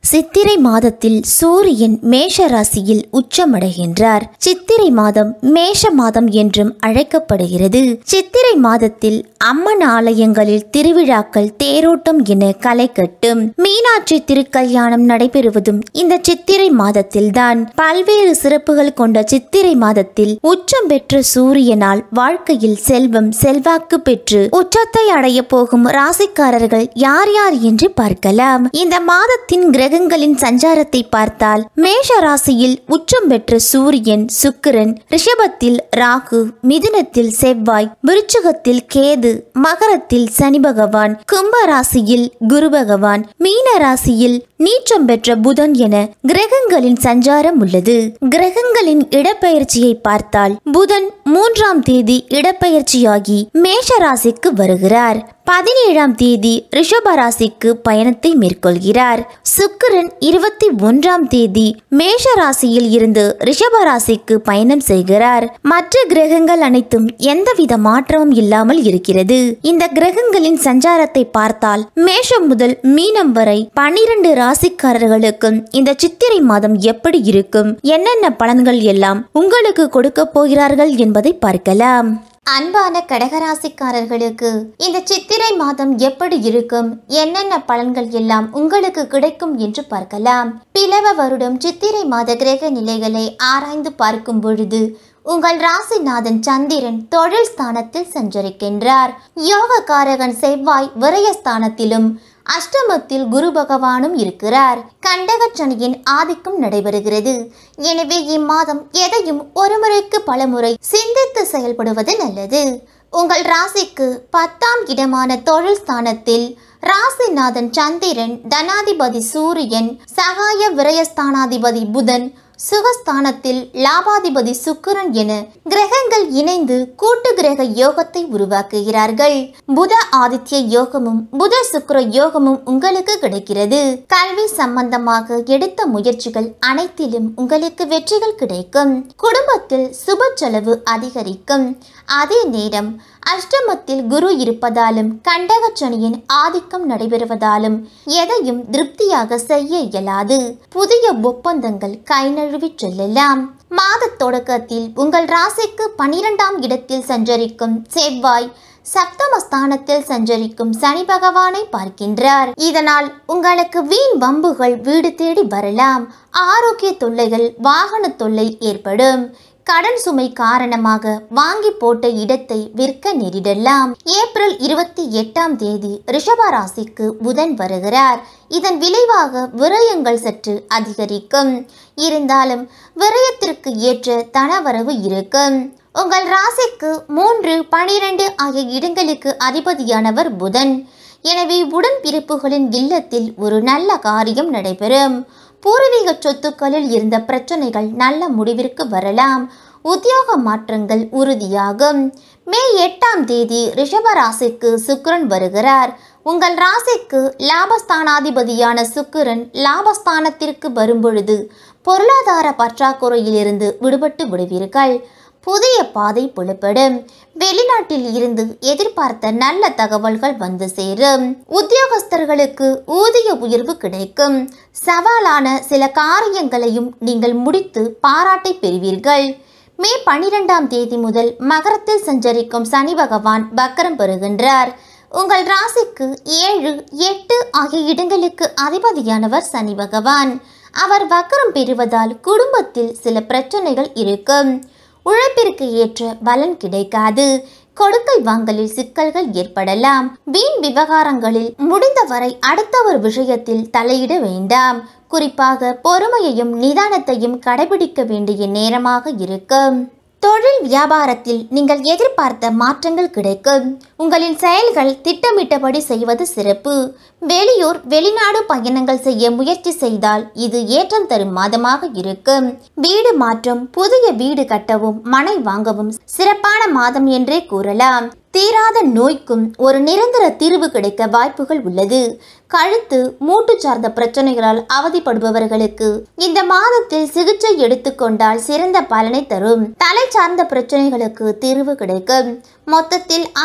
சித்திரை மாதத்தில் சூரியன் மேஷ ராசியில் உச்சமடைகின்றார். சித்திரை மாதம் மேஷ மாதம் என்றும் அழைக்கப்படுகிறது. சித்திரை மாதத்தில் அம்மன் ஆலயங்களில் திருவிழாக்கள், தேரோட்டம் என களை கட்டும். மீனாட்சி திருக்கல்யாணம் நடைபெறுவதும் இந்த சித்திரை மாதத்தில்தான். பல்வேறு சிறப்புகள் கொண்ட சித்திரை மாதத்தில் உச்சம் பெற்ற சூரியனால் வாழ்க்கையில் செல்வம், செல்வாக்கு பெற்று உச்சத்தை அடைய போகும் ராசிக்காரர்கள் யார் யார் என்று பார்க்கலாம். இந்த மாதத்தின் கிரகங்களின் சஞ்சாரத்தை பார்த்தால் மேஷ ராசியில் உச்சம் பெற்ற சூரியன், சுக்கிரன், ரிஷபத்தில் ராகு, மிதுனத்தில் செவ்வாய், விருச்சிகத்தில் கேது, மகரத்தில் சனி பகவான், கும்ப ராசியில் குரு பகவான், மீன ராசியில் நீச்சம் பெற்ற புதன் என கிரகங்களின் சஞ்சாரம் உள்ளது. கிரகங்களின் இடப்பெயர்ச்சியை பார்த்தால் புதன் 3ஆம் தேதி இடப்பெயர்ச்சியாகி மேஷ ராசிக்கு வருகிறார். 17ஆம் தேதி ரிஷப ராசிக்கு பயணத்தை மேற்கொள்கிறார். சுக்கிரன் 21ஆம் தேதி மேஷ ராசியில் இருந்து ரிஷப ராசிக்கு பயணம் செய்கிறார். மற்ற கிரகங்கள் அனைத்தும் எந்தவித மாற்றமும் இல்லாமல் இருக்கிறது. இந்த கிரகங்களின் சஞ்சாரத்தை பார்த்தால் மேஷம் முதல் மீனம் வரை 12 ராசிக்காரர்களுக்கும் இந்த சித்திரை மாதம் எப்படி இருக்கும், என்னென்ன பலன்கள் எல்லாம் உங்களுக்கு கொடுக்க போகிறார்கள் என்பதை பார்க்கலாம். அன்பான கடகராசிக்காரர்களுக்கு இந்த சித்திரை மாதம் எப்படி இருக்கும், என்னென்ன பலன்கள் எல்லாம் உங்களுக்கு கிடைக்கும் என்று பார்க்கலாம். பிளவ வருடம் சித்திரை மாத கிரக நிலைகளை ஆராய்ந்து பார்க்கும் பொழுது உங்கள் ராசிநாதன் சந்திரன் தொழில் ஸ்தானத்தில் சஞ்சரிக்கின்றார். யோகக்காரகன் செவ்வாய் விரயஸ்தானத்திலும் அஷ்டமத்தில் குரு பகவானும் இருக்கிறார். கண்டகச்சனியின் ஆதிக்கம் நடைபெறுகிறது. எனவே இம்மாதம் எதையும் ஒரு முறைக்கு பல முறை சிந்தித்து செயல்படுவது நல்லது. உங்கள் ராசிக்கு 10ஆம் இடமான தொழில் ஸ்தானத்தில் ராசிநாதன் சந்திரன், தனாதிபதி சூரியன், சகாய விரயஸ்தானாதிபதி புதன், சுகஸ்தானத்தில் லாபாதிபதி சுக்கிரன் என கிரகங்கள் இணைந்து கூட்டு கிரக யோகத்தை உருவாக்குகிறார்கள். புத ஆதித்ய யோகமும் புத சுக்கிர யோகமும் உங்களுக்கு கிடைக்கிறது. கல்வி சம்பந்தமாக எடுத்த முயற்சிகள் அனைத்திலும் உங்களுக்கு வெற்றிகள் கிடைக்கும். குடும்பத்தில் சுப செலவு அதிகரிக்கும். அதே நேரம் அஷ்டமத்தில் குரு இருப்பதாலும் கண்டகச்சனியின் ஆதிக்கம் நடைபெறுவதாலும் எதையும் திருப்தியாக செய்ய இயலாது. புதிய ஒப்பந்தங்கள் கை நழுவி செல்லலாம். மாத தொடக்கத்தில் உங்கள் ராசிக்கு 12ஆம் இடத்தில் சஞ்சரிக்கும் செவ்வாய் சப்தமஸ்தானத்தில் சஞ்சரிக்கும் சனி பகவானை பார்க்கின்றார். இதனால் உங்களுக்கு வீண் வம்புகள் வீடு தேடி வரலாம். ஆரோக்கிய தொல்லைகள், வாகன தொல்லை ஏற்படும். கடன் சுமை காரணமாக வாங்கி போட்ட இடத்தை விற்க நேரிடலாம். ஏப்ரல் 28ஆம் தேதி ரிஷப ராசிக்கு புதன் வருகிறார். இதன் விளைவாக விரயங்கள் சற்று அதிகரிக்கும். இருந்தாலும் விரயத்திற்கு ஏற்ற தனவரவு இருக்கும். உங்கள் ராசிக்கு 3, 12 ஆகிய இடங்களுக்கு அதிபதியானவர் புதன். எனவே உடன்பிறப்புகளின் இல்லத்தில் ஒரு நல்ல காரியம் நடைபெறும். பூர்வீக சொத்துக்களில் இருந்த பிரச்சனைகள் நல்ல முடிவிற்கு வரலாம். உத்தியோக மாற்றங்கள் உறுதியாகும். மே 8ஆம் தேதி ரிஷப ராசிக்கு சுக்கிரன் வருகிறார். உங்கள் ராசிக்கு லாபஸ்தானாதிபதியான சுக்கிரன் லாபஸ்தானத்திற்கு வரும்பொழுது பொருளாதார பற்றாக்குறையிலிருந்து விடுபட்டு விடுவீர்கள். புதிய பாதை புலப்படும். வெளிநாட்டில் இருந்து எதிர்பார்த்த நல்ல தகவல்கள் வந்து சேரும். உத்தியோகஸ்தர்களுக்கு ஊதிய உயர்வு கிடைக்கும். சவாலான சில காரியங்களையும் நீங்கள் முடித்து பாராட்டை பெறுவீர்கள். மே 12ஆம் தேதி முதல் மகரத்தில் சஞ்சரிக்கும் சனி பகவான் வக்கரம் பெறுகின்றார். உங்கள் ராசிக்கு 7, 8 ஆகிய இடங்களுக்கு அதிபதியானவர் சனி பகவான். அவர் வக்கரம் பெறுவதால் குடும்பத்தில் சில பிரச்சனைகள் இருக்கும். உழைப்பிற்கு ஏற்ற பலன் கிடைக்காது. கொடுக்கல் வாங்கலில் சிக்கல்கள் ஏற்படலாம். வீண் விவகாரங்களில் முடிந்தவரை அடுத்த ஒரு விஷயத்தில் தலையிட வேண்டாம். குறிப்பாக பொறுமையையும் நிதானத்தையும் கடைபிடிக்க வேண்டிய நேரமாக இருக்கும். தொழில் வியாபாரத்தில் நீங்கள் எதிர்பார்த்த மாற்றங்கள் கிடைக்கும். உங்களின் செயல்கள் திட்டமிட்டபடி செய்வது சிறப்பு. வெளியூர், வெளிநாடு பயணங்கள் செய்ய முயற்சி செய்தால் இது ஏற்றம் தரும் மாதமாக இருக்கும். வீடு மாற்றம், புதிய வீடு கட்டவும் மனை வாங்கவும் சிறப்பான மாதம் என்றே கூறலாம். தீராத நோய்க்கும் ஒரு நிரந்தர தீர்வு கிடைக்க வாய்ப்புகள் உள்ளது. கழுத்து, மூட்டு சார்ந்த பிரச்சனைகளால் அவதிப்படுபவர்களுக்கு இந்த மாதத்தில் சிகிச்சை எடுத்துக்கொண்டால் சிறந்த பலனை தரும். தலை சார்ந்த பிரச்சனைகளுக்கு தீர்வு கிடைக்கும். மொத்தத்தில் ஆரோக்கிய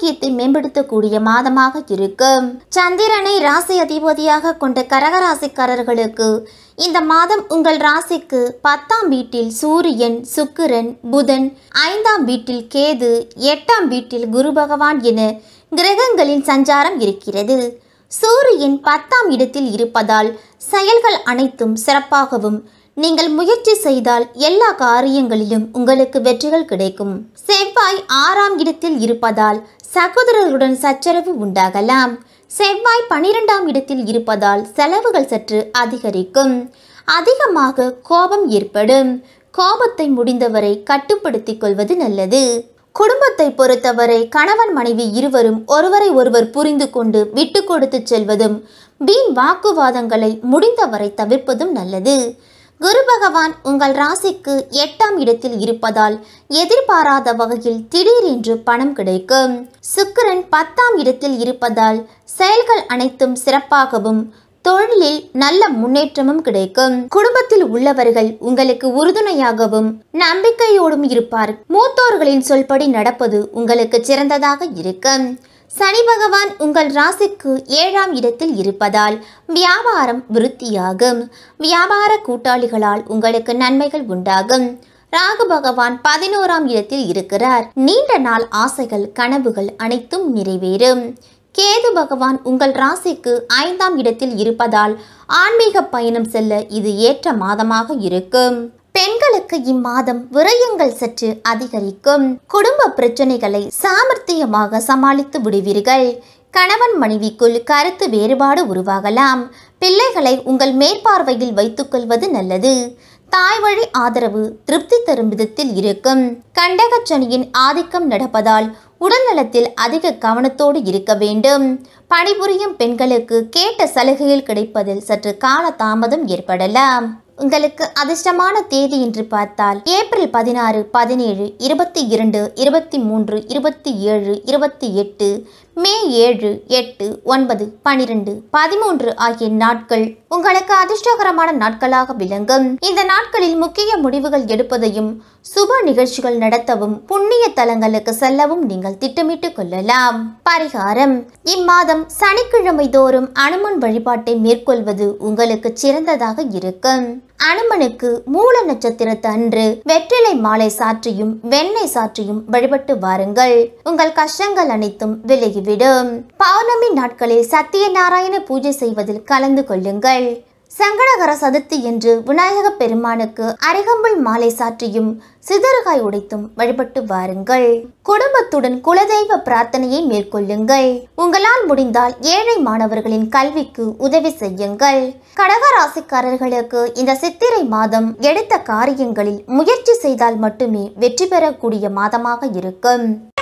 ஆரோக்கியத்தை மேம்படுத்தக்கூடிய மாதமாக இருக்கும். சந்திரனை ராசி அதிபதியாக கொண்ட கடகராசிக்காரர்களுக்கு இந்த மாதம் உங்கள் ராசிக்கு 10ஆம் வீட்டில் சூரியன், சுக்கிரன், புதன், 5ஆம் வீட்டில் கேது, 8ஆம் வீட்டில் குரு பகவான் என கிரகங்களின் சஞ்சாரம் இருக்கிறது. சூரியன் 10ஆம் இடத்தில் இருப்பதால் செயல்கள் அனைத்தும் சிறப்பாகவும், நீங்கள் முயற்சி செய்தால் எல்லா காரியங்களிலும் உங்களுக்கு வெற்றிகள் கிடைக்கும். செவ்வாய் 6ஆம் இடத்தில் இருப்பதால் சகோதரர்களுடன் சச்சரவு உண்டாகலாம். செவ்வாய் 12ஆம் இடத்தில் இருப்பதால் செலவுகள் சற்று அதிகரிக்கும். அதிகமாக கோபம் ஏற்படும். கோபத்தை முடிந்தவரை கட்டுப்படுத்திக் கொள்வது நல்லது. குடும்பத்தை பொறுத்தவரை கணவன் மனைவி இருவரும் ஒருவரை ஒருவர் புரிந்து கொண்டு விட்டு கொடுத்து செல்வதும், வீண் வாக்குவாதங்களை முடிந்தவரை தவிர்ப்பதும் நல்லது. குரு பகவான் உங்கள் ராசிக்கு 8ஆம் இடத்தில் இருப்பதால் எதிர்பாராத வகையில் திடீரென்று பணம் கிடைக்கும். சுக்கிரன் 10ஆம் இடத்தில் இருப்பதால் செயல்கள் அனைத்தும் சிறப்பாகவும், தொழிலில் நல்ல முன்னேற்றமும் கிடைக்கும். குடும்பத்தில் உள்ளவர்கள் உங்களுக்கு உறுதுணையாகவும் நம்பிக்கையோடும் இருப்பார். மூத்தோர்களின் சொல்படி நடப்பது உங்களுக்கு சிறந்ததாக இருக்கும். சனி பகவான் உங்கள் ராசிக்கு 7ஆம் இடத்தில் இருப்பதால் வியாபாரம் விருத்தியாகும். வியாபார கூட்டாளிகளால் உங்களுக்கு நன்மைகள் உண்டாகும். ராகு பகவான் 11ஆம் இடத்தில் இருக்கிறார். நீண்ட நாள் ஆசைகள், கனவுகள் அனைத்தும் நிறைவேறும். கேது பகவான் உங்கள் ராசிக்கு 5ஆம் இடத்தில் இருப்பதால் ஆன்மீக பயணம் செல்ல இது ஏற்ற மாதமாக இருக்கும். பெண்களுக்கு இம்மாதம் விரயங்கள் சற்று அதிகரிக்கும். குடும்ப பிரச்சனைகளை சாமர்த்தியமாக சமாளித்து விடுவீர்கள். கணவன் மனைவிக்குள் கருத்து வேறுபாடு உருவாகலாம். பிள்ளைகளை உங்கள் மேற்பார்வையில் வைத்துக் கொள்வது நல்லது. தாய் வழி ஆதரவு திருப்தி தரும் விதத்தில் இருக்கும். கண்டகச்சனியின் ஆதிக்கம் நடப்பதால் உடல்நலத்தில் அதிக கவனத்தோடு இருக்க வேண்டும். பணிபுரியும் பெண்களுக்கு கேட்ட சலுகைகள் கிடைப்பதில் சற்று கால தாமதம் ஏற்படலாம். உங்களுக்கு அதிர்ஷ்டமான தேதி என்று பார்த்தால் ஏப்ரல் 16, 17, 22, 23, 27, 28, மே 7, 8, 9, 12, 13 ஆகிய நாட்கள் உங்களுக்கு அதிர்ஷ்டகரமான நாட்களாக விளங்கும். இந்த நாட்களில் முக்கிய முடிவுகள் எடுப்பதையும், சுப நிகழ்ச்சிகள் நடத்தவும், புண்ணிய தலங்களுக்கு செல்லவும் நீங்கள் திட்டமிட்டுக் கொள்ளலாம். பரிகாரம்: இம்மாதம் சனிக்கிழமை தோறும் அனுமன் வழிபாட்டை மேற்கொள்வது உங்களுக்கு சிறந்ததாக இருக்கும். அனுமனுக்கு மூல நட்சத்திரத்து அன்று வெற்றிலை மாலை சாற்றியும் வெண்ணெய் சாற்றியும் வழிபட்டு வாருங்கள். உங்கள் கஷ்டங்கள் அனைத்தும் விலகிவிடும். பௌர்ணமி நாட்களில் சத்தியநாராயண பூஜை செய்வதில் கலந்து கொள்ளுங்கள். சங்கடகர சதுர்த்தி என்று விநாயக பெருமானுக்கு அரிகம்புல் மாலை சாற்றியும் சிதறுகாய் உடைத்தும் வழிபட்டு வாருங்கள். குடும்பத்துடன் குலதெய்வ பிரார்த்தனையை மேற்கொள்ளுங்கள். உங்களால் முடிந்தால் ஏழை மாணவர்களின் கல்விக்கு உதவி செய்யுங்கள். கடகராசிக்காரர்களுக்கு இந்த சித்திரை மாதம் எடுத்த காரியங்களில் முயற்சி செய்தால் மட்டுமே வெற்றி பெறக்கூடிய மாதமாக இருக்கும்.